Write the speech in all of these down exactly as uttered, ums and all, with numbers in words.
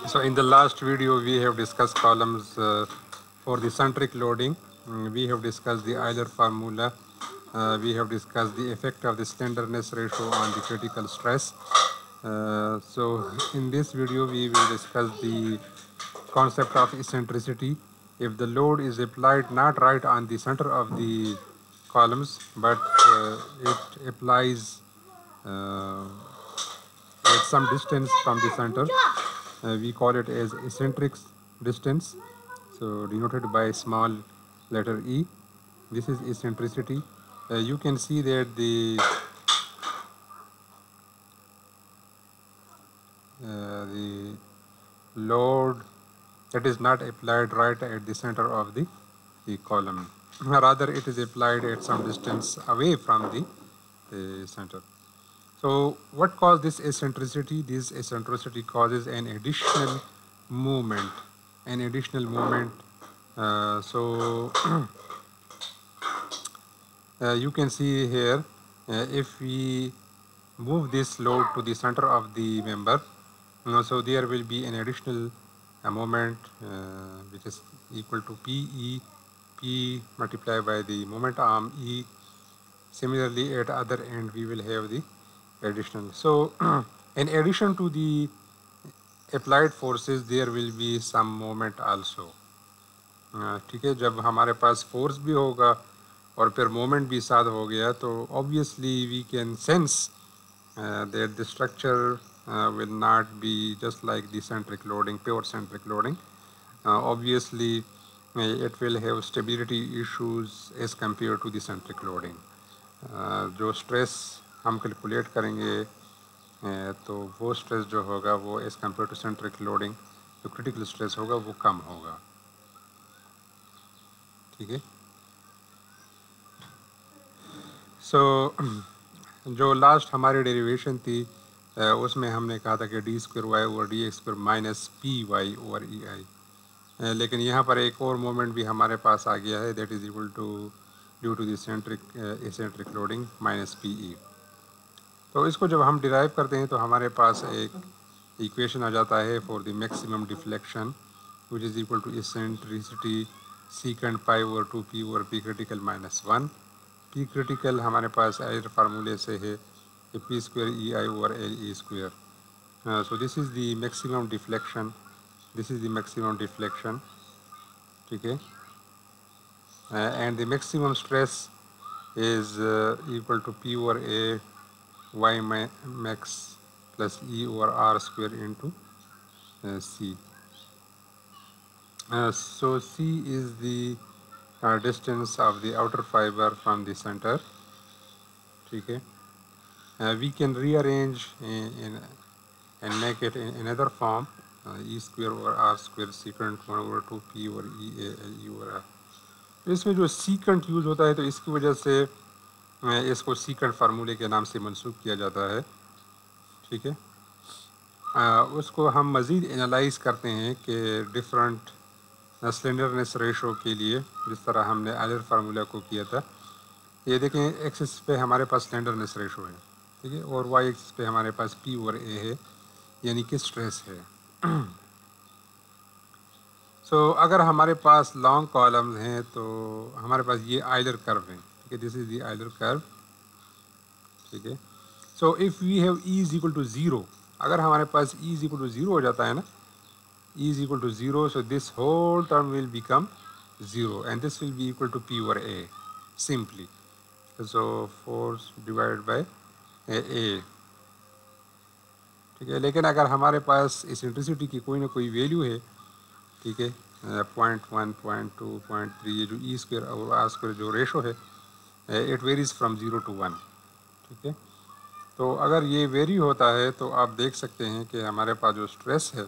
So in the last video, we have discussed columns uh, for the centric loading. Mm, we have discussed the Euler formula. Uh, we have discussed the effect of the slenderness ratio on the critical stress. Uh, so in this video, we will discuss the concept of eccentricity. If the load is applied not right on the center of the columns, but uh, it applies uh, at some distance from the center. Uh, we call it as eccentric distance, so denoted by small letter e. This is eccentricity. Uh, you can see that the uh, the load that is not applied right at the center of the, the column. Rather, it is applied at some distance away from the, the center. So what causes this eccentricity? This eccentricity causes an additional movement, an additional movement. Uh, so uh, you can see here, uh, if we move this load to the center of the member, you know, so there will be an additional uh, moment uh, which is equal to P E, P multiplied by the moment arm E. Similarly, at other end, we will have the additional. So in addition to the applied forces, there will be some moment also. ठीक है, जब हमारे पास force भी होगा और फिर moment भी साथ हो गया, तो obviously we can sense uh, that the structure uh, will not be just like the centric loading, pure centric loading. Uh, obviously, uh, it will have stability issues as compared to the centric loading. Uh, जो stress हम calculate करेंगे, तो वो stress जो होगा वो as compare to centric loading जो critical stress होगा वो कम होगा. ठीक है. सो so, जो लास्ट हमारी डेरिवेशन थी उसमें हमने कहा था कि D square Y over D X square minus P Y over E I, लेकिन यहाँ पर एक और मोमेंट भी हमारे पास आ गया है, that is equal to due to the centric eccentric loading minus P E. तो इसको जब हम डिराइव करते हैं तो हमारे पास एक इक्वेशन आ जाता है for the maximum deflection which is equal to eccentricity secant pi over two P over P critical minus one. P critical हमारे पास एयर फार्मूले से है P square E I over L E square. So this is the maximum deflection, this is the maximum deflection. ठीक है. And the maximum stress is equal to P over A y max plus e over r square into uh, c. Uh, so c is the uh, distance of the outer fiber from the center. Okay. Uh, we can rearrange in, in and make it in another form, uh, e square over r square secant one over two p over e a l e over r. इसमें जो secant use होता है तो इसकी वजह से इसको secant फार्मूले के नाम से मंसूब किया जाता है. ठीक है. आ, उसको हम मज़ीद एनालाइज करते हैं कि डिफरेंट स्लेंडरनेस रेशो के लिए जिस तरह हमने आयलर फार्मूला को किया था. ये देखें, एक्सिस पे हमारे पास स्लेंडरनेस रेशो है. ठीक है. और वाई एक्सिस पे हमारे पास पी ओवर ए है, यानी कि स्ट्रेस है. सो so, अगर हमारे पास लॉन्ग कॉलम्स हैं तो हमारे पास ये आयलर कर्व है. This is the Euler curve. ठीक है. So if we have E is equal to zero, अगर हमारे पास E is equal to zero हो जाता है ना, E is equal to zero, so this whole term will become zero and this will be equal to P over A simply. So force divided by A. ठीक है. लेकिन अगर हमारे पास eccentricity की कोई ना कोई वैल्यू है, ठीक है, point one point two point three, ये जो ई स्क्वायर और आर स्क्वायर जो रेशो है it varies from zero to one. ठीक है. तो अगर ये वेरी होता है तो आप देख सकते हैं कि हमारे पास जो स्ट्रेस है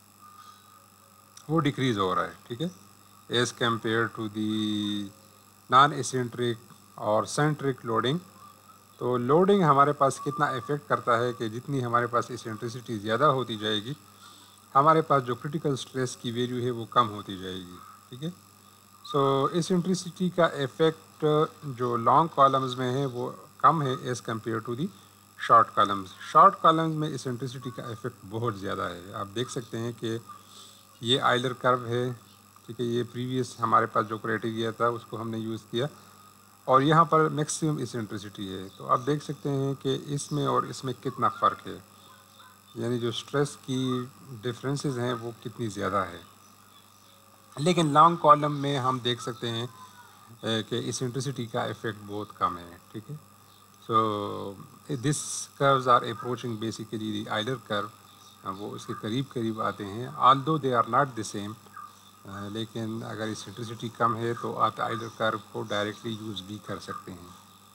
वो डिक्रीज़ हो रहा है. ठीक है. As compare to the non eccentric और सेंट्रिक लोडिंग. तो लोडिंग हमारे पास कितना इफ़ेक्ट करता है कि जितनी हमारे पास एसेंट्रिसिटी ज़्यादा होती जाएगी, हमारे पास जो क्रिटिकल स्ट्रेस की वैल्यू है वो कम होती जाएगी. ठीक है. सो एसेंट्रिसिटी का इफ़ेक्ट जो लॉन्ग कॉलम्स में है वो कम है as compare to the short columns short columns میں ایسنٹرسٹی کا ایفیکٹ بہت زیادہ ہے. آپ دیکھ سکتے ہیں کہ یہ آئلر کرو ہے, ٹھیک ہے, یہ پریویس ہمارے پاس جو کرائٹیریا تھا اس کو ہم نے یوز کیا, اور یہاں پر میکسیمم ایسنٹرسٹی ہے. تو آپ دیکھ سکتے ہیں کہ اس میں اور اس میں کتنا فرق ہے, یعنی جو اسٹریس کی ڈفرینسز ہیں وہ کتنی زیادہ ہے. لیکن لانگ کالم میں ہم دیکھ سکتے ہیں کہ ایسنٹرسٹی کا ایفیکٹ بہت کم ہے, ٹھیک ہے. So this curves are approaching basically the Euler curve, وہ اس کے قریب قریب آتے ہیں, although they are not the same. لیکن اگر ایسنٹرسٹی کم ہے تو آپ آئلر کرو کو ڈائریکٹلی یوز بھی کر سکتے ہیں,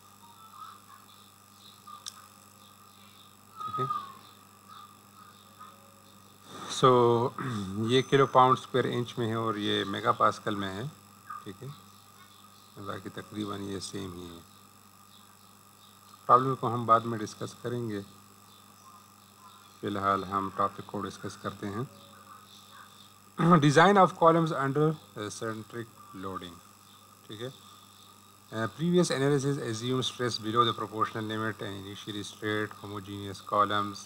ٹھیک ہے. سو یہ کلو پاؤنڈ اسکوائر انچ میں ہے اور یہ میگا پاسکل میں ہے, ٹھیک ہے. باقی تقریباً یہ سیم ہی ہے. پرابلم کو ہم بعد میں ڈسکس کریں گے, فی الحال ہم ٹاپک کو ڈسکس کرتے ہیں. Design of columns under centric loading, ٹھیک ہے. Previous analysis assume stress below the proportional limit and initially straight homogeneous columns.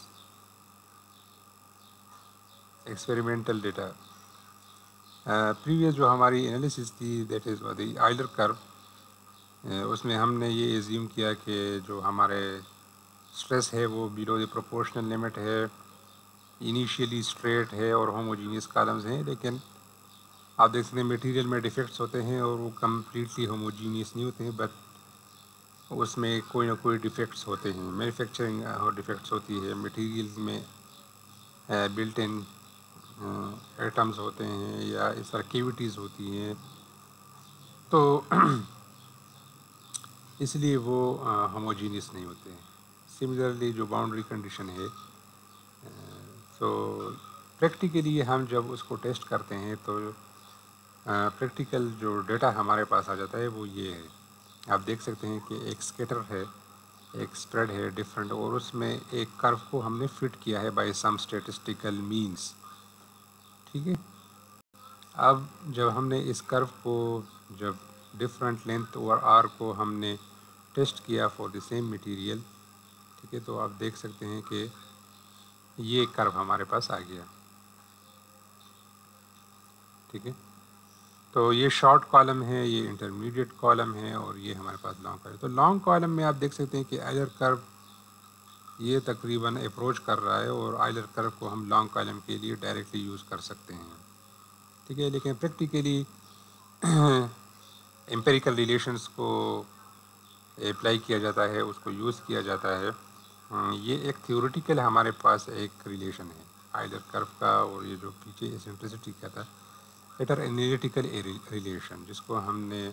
Experimental data, previous جو ہماری انالیسز تھی دیٹ از دی آئلر کرو, اس میں ہم نے یہ ایزیوم کیا کہ جو ہمارے اسٹریس ہے وہ بیلو دی پروپورشنل لمٹ ہے, انیشیلی اسٹریٹ ہے اور ہوموجینیس کالمز ہیں. لیکن آپ دیکھ سکتے ہیں میٹیریل میں ڈیفیکٹس ہوتے ہیں اور وہ کمپلیٹلی ہوموجینیس نہیں ہوتے ہیں, بٹ اس میں کوئی نہ کوئی ڈیفیکٹس ہوتے ہیں. مینوفیکچرنگ ڈیفیکٹس ہوتی ہے, میٹیریل میں بلٹ ان ایٹمز ہوتے ہیں یا اس طرح کیویٹیز ہوتی ہیں, تو اس لیے وہ ہوموجینیس نہیں ہوتے ہیں. سملرلی جو باؤنڈری کنڈیشن ہے, سو پریکٹیکلی ہم جب اس کو ٹیسٹ کرتے ہیں تو پریکٹیکل جو ڈیٹا ہمارے پاس آ جاتا ہے وہ یہ ہے. آپ دیکھ سکتے ہیں کہ ایک اسکیٹر ہے, ایک اسپریڈ ہے ڈفرینٹ, اور اس میں ایک کرو کو ہم نے فٹ کیا ہے بائی سم اسٹیٹسٹیکل مینس, ٹھیک ہے. اب جب ہم نے اس کرو کو جب ڈفرینٹ لینتھ اور آر کو ہم نے ٹیسٹ کیا فار دی سیم مٹیریل, ٹھیک ہے, تو آپ دیکھ سکتے ہیں کہ یہ کرو ہمارے پاس آ گیا, ٹھیک ہے. تو یہ شارٹ کالم ہے, یہ انٹرمیڈیٹ کالم ہے, اور یہ ہمارے پاس لانگ کالم. تو لانگ کالم میں آپ دیکھ سکتے ہیں کہ آئلر کرو یہ تقریباً اپروچ کر رہا ہے, اور آئلر کرو کو ہم لانگ کالم کے لیے ڈائریکٹلی یوز کر سکتے ہیں, ٹھیک ہے. لیکن پریکٹیکلی امپیریکل ریلیشنس کو اپلائی کیا جاتا ہے, اس کو یوز کیا جاتا ہے. یہ ایک تھیوریٹیکل ہمارے پاس ایک ریلیشن ہے آئلر کرو کا, اور یہ جو پیچھے ایسنٹرسٹی کا تھا اٹر انالیٹیکل ریلیشن, جس کو ہم نے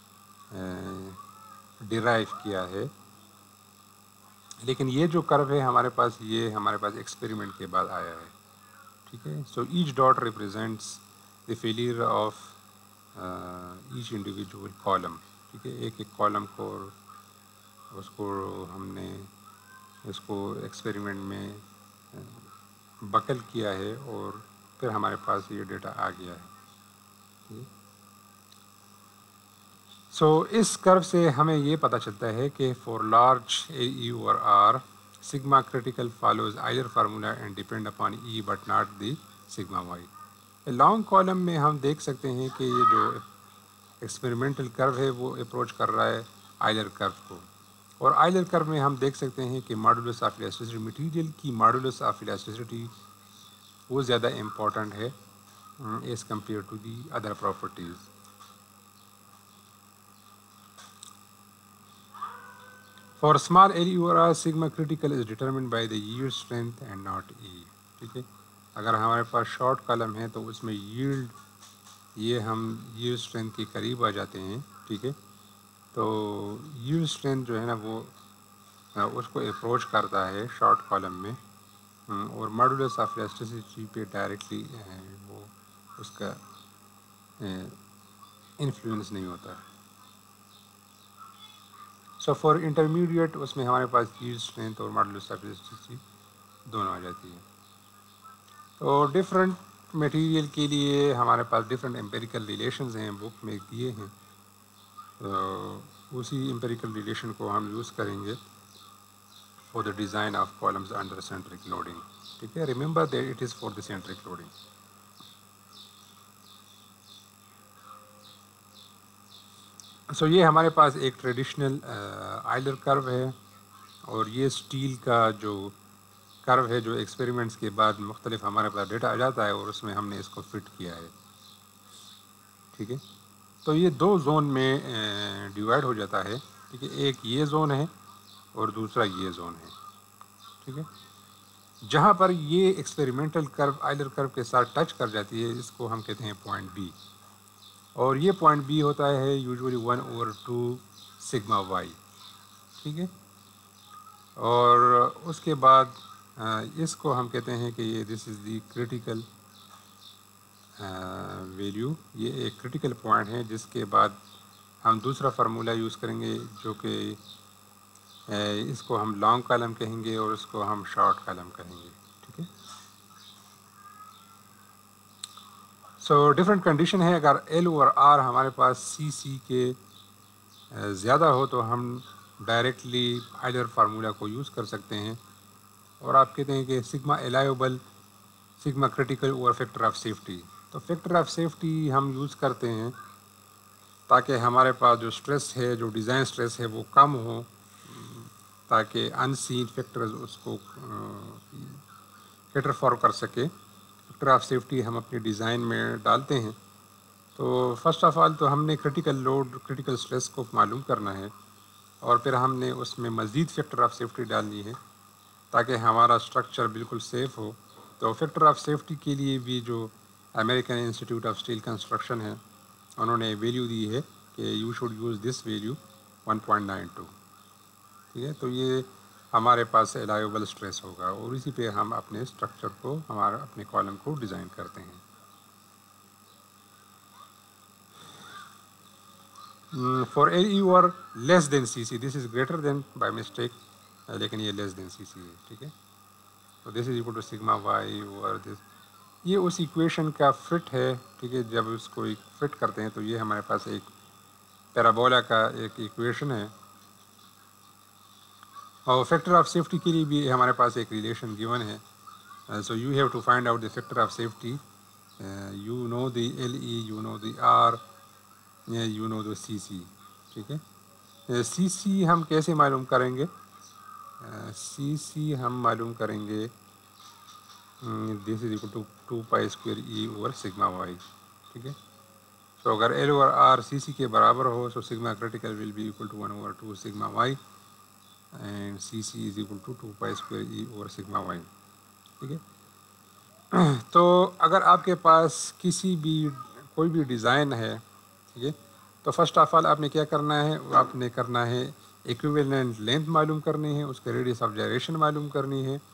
ڈیرائیو کیا ہے. لیکن یہ جو کرو ہے ہمارے پاس, یہ ہمارے پاس ایکسپیریمنٹ کے بعد آیا ہے, ٹھیک ہے. So H dot represents the failure of H individual column, ٹھیک ہے. ایک ایک کالم کو اس کو ہم نے اس کو ایکسپیریمنٹ میں بکل کیا ہے, اور پھر ہمارے پاس یہ ڈیٹا آ گیا ہے. سو اس کرو سے ہمیں یہ پتہ چلتا ہے کہ فار لارج اے یو اور R sigma critical follows Euler formula and depend upon E but not the sigma Y. Long column میں ہم دیکھ سکتے ہیں کہ یہ جو ایکسپیریمنٹل کرو ہے وہ اپروچ کر رہا ہے آئلر کرو کو, اور آئلر کرو میں ہم دیکھ سکتے ہیں کہ ماڈولس آف الاسٹیسٹی, مٹیریل کی ماڈولس آف الاسٹیسٹی وہ زیادہ امپورٹنٹ ہے as compare to the other properties. For small L U R R sigma critical is determined by the yield strength and not E, ٹھیک ہے. اگر ہمارے پاس short column ہے تو اس میں ییلڈ, یہ ہم ییلڈ اسٹرینتھ کے قریب آ جاتے ہیں, ٹھیک ہے. تو ییلڈ اسٹرینتھ جو ہے نا وہ اس کو اپروچ کرتا ہے شارٹ کالم میں, اور ماڈولس آف الاسٹیسٹی پہ ڈائریکٹلی وہ اس کا انفلوئنس نہیں ہوتا. سو فار انٹرمیڈیٹ اس میں ہمارے پاس ییلڈ اسٹرینتھ اور ماڈولس آف الاسٹیسٹی دونوں آ جاتی ہے. تو ڈفرینٹ مٹیریل کے لیے ہمارے پاس ڈفرینٹ امپیریکل ریلیشنز ہیں, بک میں دیے ہیں, تو اسی امپیریکل ریلیشن کو ہم یوز کریں گے. for the design of columns under centric loading. ٹھیک ہے, remember that it is for the centric loading. سو یہ ہمارے پاس ایک ٹریڈیشنل آئلر کرو ہے, اور یہ اسٹیل کا جو کرو ہے جو ایکسپیریمنٹس کے بعد مختلف ہمارے پاس ڈیٹا آ جاتا ہے, اور اس میں ہم نے اس کو فٹ کیا ہے. ٹھیک ہے, تو یہ دو زون میں ڈیوائڈ ہو جاتا ہے. ٹھیک ہے, ایک یہ زون ہے اور دوسرا یہ زون ہے. ٹھیک ہے, جہاں پر یہ ایکسپیریمنٹل کرو آئلر کرو کے ساتھ ٹچ کر جاتی ہے, اس کو ہم کہتے ہیں پوائنٹ بی, اور یہ پوائنٹ بی ہوتا ہے usually one over two sigma Y. ٹھیک ہے, اور اس کے بعد اس کو ہم کہتے ہیں کہ یہ دس از دی کریٹیکل ویلیو. یہ ایک کریٹیکل پوائنٹ ہے جس کے بعد ہم دوسرا فارمولا یوز کریں گے, جو کہ اس کو ہم لانگ کالم کہیں گے اور اس کو ہم شارٹ کالم کہیں گے. ٹھیک ہے, سو ڈفرینٹ کنڈیشن ہے. اگر ایل اوور آر ہمارے پاس سی سی کے زیادہ ہو تو ہم ڈائریکٹلی آئلر فارمولا کو یوز کر سکتے ہیں, اور آپ کہتے ہیں کہ sigma allowable sigma critical over factor of safety. تو فیکٹر آف سیفٹی ہم یوز کرتے ہیں تاکہ ہمارے پاس جو سٹریس ہے, جو ڈیزائن سٹریس ہے, وہ کم ہو, تاکہ ان سین فیکٹرز اس کو کیٹر فار کر سکے. فیکٹر آف سیفٹی ہم اپنے ڈیزائن میں ڈالتے ہیں. تو فرسٹ آف آل تو ہم نے کریٹیکل لوڈ کریٹیکل سٹریس کو معلوم کرنا ہے, اور پھر ہم نے اس میں مزید فیکٹر آف سیفٹی ڈالنی ہے تاکہ ہمارا اسٹرکچر بالکل سیف ہو. تو فیکٹر آف سیفٹی کے لیے بھی جو American Institute of Steel Construction ہے, انہوں نے ویلیو دی ہے کہ you should use this value one point nine two. ٹھیک ہے, تو یہ ہمارے پاس الائیبل اسٹریس ہوگا, اور اسی پہ ہم اپنے اسٹرکچر کو ہمارا اپنے کالم کو ڈیزائن کرتے ہیں. For A U R less than C C, this is greater than by mistake, لیکن یہ لیس دین سی سی ہے. ٹھیک ہے, تو this is equal to sigma Y over this. یہ اس ایکویشن کا فٹ ہے. ٹھیک ہے, جب اس کو فٹ کرتے ہیں تو یہ ہمارے پاس ایک پیرابولا کا ایک ایکویشن ہے, اور فیکٹر آف سیفٹی کے لیے بھی ہمارے پاس ایک ریلیشن گیون ہے. So you have to find out the factor of safety. You know the L E, you know the R, you know the C C. ٹھیک ہے, سی سی ہم کیسے معلوم کریں گے؟ سی سی ہم معلوم کریں گے this is equal to two pi square E over sigma Y. ٹھیک ہے, تو اگر L over R C C کے برابر ہو تو sigma critical will be equal to one over two sigma Y, and C C is equal to two pi square E over sigma Y. ٹھیک ہے, تو اگر آپ کے پاس کسی بھی کوئی بھی ڈیزائن ہے, ٹھیک ہے, تو فرسٹ آف آل آپ نے کیا کرنا ہے, آپ نے کرنا ہے ایکویولنٹ لینتھ معلوم کرنی ہے, اس کے ریڈیس آف جائریشن معلوم کرنی ہے,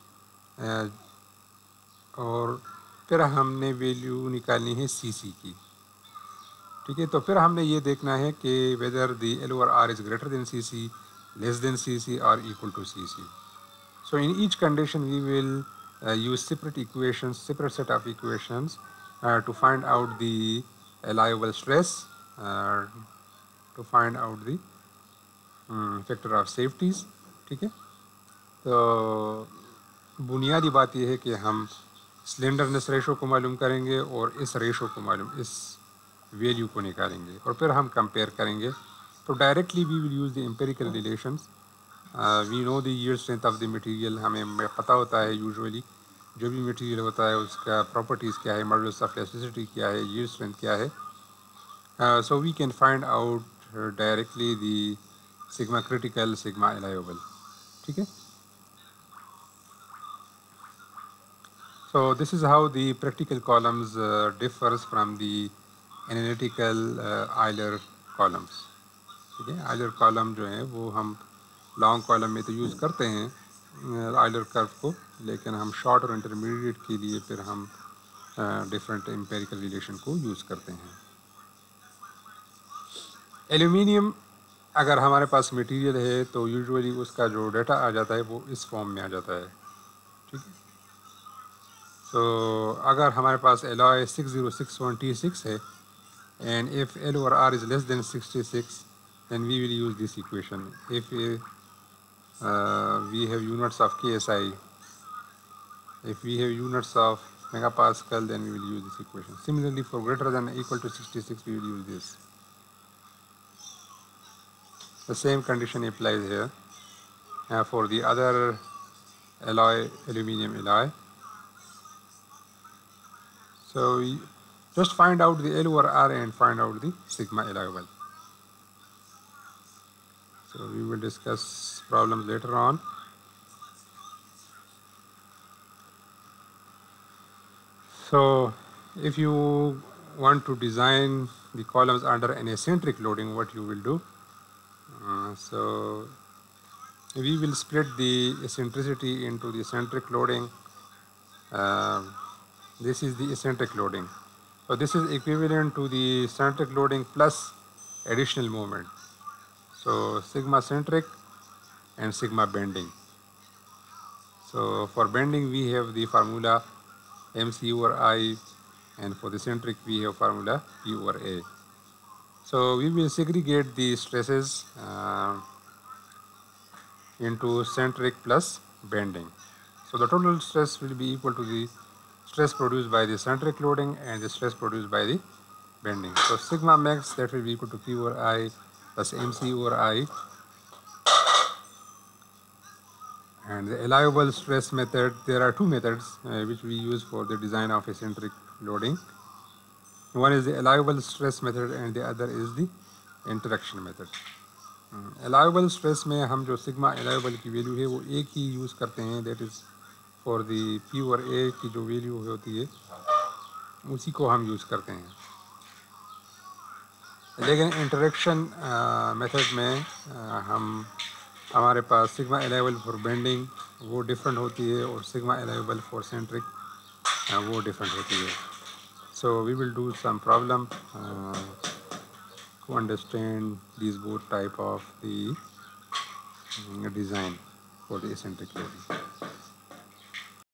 اور پھر ہم نے ویلیو نکالنی ہے سی سی کی. ٹھیک ہے, تو پھر ہم نے یہ دیکھنا ہے کہ whether the L over R is greater than C C, less than C C, اور equal to C C. So in each condition we will uh, use separate equations, separate set of equations uh, to find out the allowable stress, uh, to find out the um, factor of safeties. ٹھیک ہے, تو بنیادی بات یہ ہے کہ ہم سلینڈرنس ratio کو معلوم کریں گے اور اس ریشو کو معلوم اس ویلیو کو نکالیں گے, اور پھر ہم کمپیئر کریں گے. تو directly we will use the empirical relations. We know the yield strength of the material, ہمیں پتہ ہوتا ہے یوزولی جو بھی مٹیریل ہوتا ہے اس کا پراپرٹیز کیا ہے, ماڈولس آف ایلاسٹیسٹی کیا ہے, ییلڈ اسٹرینتھ کیا ہے. So we can find out directly the sigma critical, sigma allowable. ٹھیک ہے, so this is how the practical columns uh, differs from the analytical uh, Euler columns. ٹھیک ہے, آئلر کالم جو ہیں وہ ہم لانگ کالم میں تو یوز کرتے ہیں آئلر کرو کو, لیکن ہم شارٹ اور انٹرمیڈیٹ کے لیے پھر ہم ڈفرینٹ امپیریکل ریلیشن کو یوز کرتے ہیں. ایلومینیم اگر ہمارے پاس مٹیریل ہے تو یوزولی اس کا جو ڈیٹا آ جاتا ہے وہ اس فارم میں آ جاتا ہے. ٹھیک ہے, تو اگر ہمارے پاس alloy six zero six one T six ہے, and F L over R is less than sixty six, then we will use this equation. If a uh, we have units of K S I. If we have units of megapascal, then we will use this equation. Similarly, for greater than or equal to sixty-six, we will use this. The same condition applies here. Uh, for the other alloy, aluminum alloy. So we just find out the L over R and find out the sigma allowable. So we will discuss problems later on. So if you want to design the columns under an eccentric loading, what you will do? Uh, so we will split the eccentricity into the eccentric loading. Uh, this is the eccentric loading. So this is equivalent to the centric loading plus additional moment. So sigma centric and sigma bending. So for bending we have the formula mc over I, and for the centric we have formula P over A. So we will segregate the stresses uh, into centric plus bending. So the total stress will be equal to the stress produced by the centric loading and the stress produced by the bending. So sigma max, that will be equal to P over I plus mc over I. And the allowable stress method, there are two methods uh, which we use for the design of eccentric loading. One is the allowable stress method and the other is the interaction method. allowable stress में हम जो sigma allowable की value है वो एक ही use करते हैं, that is for the P over A की जो value होती है उसी को हम use करते हैं. लेकिन interaction method में हम हमारे पास सिग्मा अलाइबल फॉर बेंडिंग वो डिफरेंट होती है और सिग्मा अलाइबल फॉर सेंट्रिक वो डिफरेंट होती है. So we will do some problem to understand this both type of the design for the eccentric loading.